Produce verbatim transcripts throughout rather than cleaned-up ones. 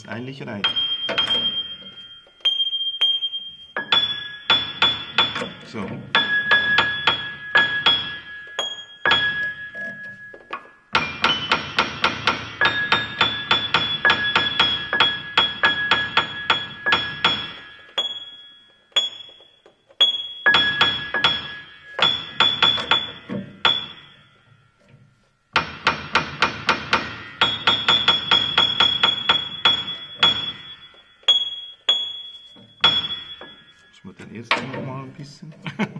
das eigentlich reicht. So. Müssen wir dann erst noch mal ein bisschen.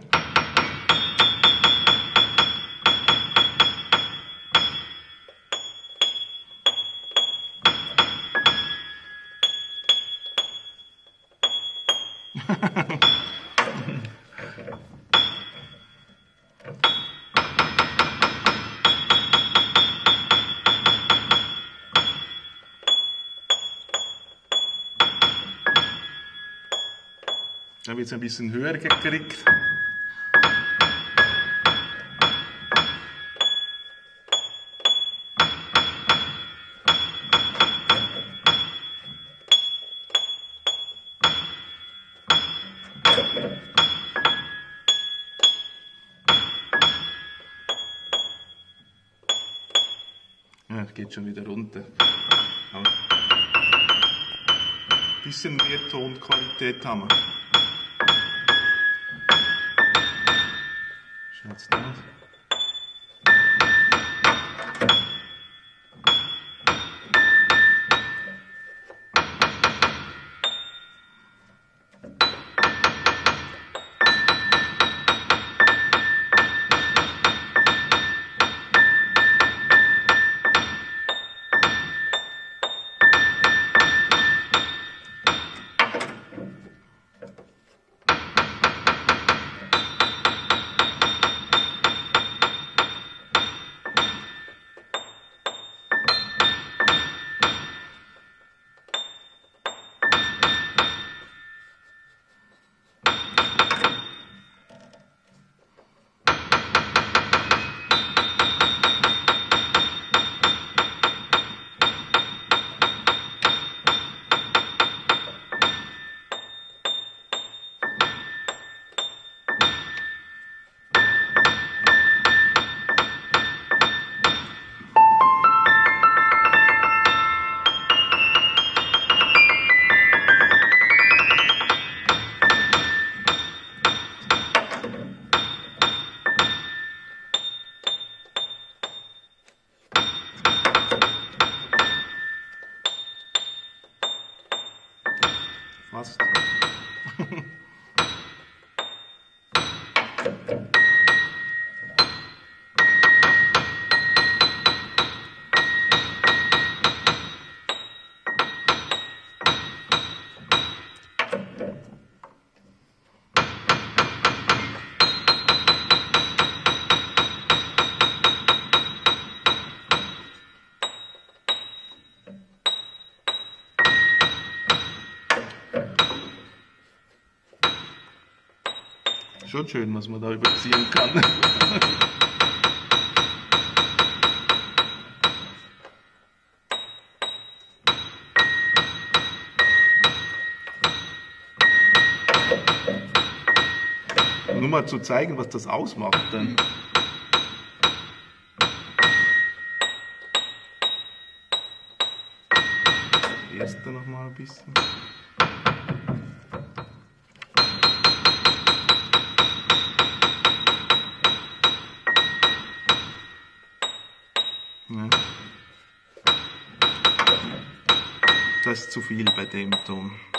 Ich habe jetzt ein bisschen höher gekriegt. Ja, es geht schon wieder runter. Aber ein bisschen mehr Tonqualität haben wir. Schaut's da aus? Fast. Schon schön, was man da überziehen kann. Nur mal zu zeigen, was das ausmacht dann. Erste noch mal ein bisschen. Ja. Das ist zu viel bei dem Ton.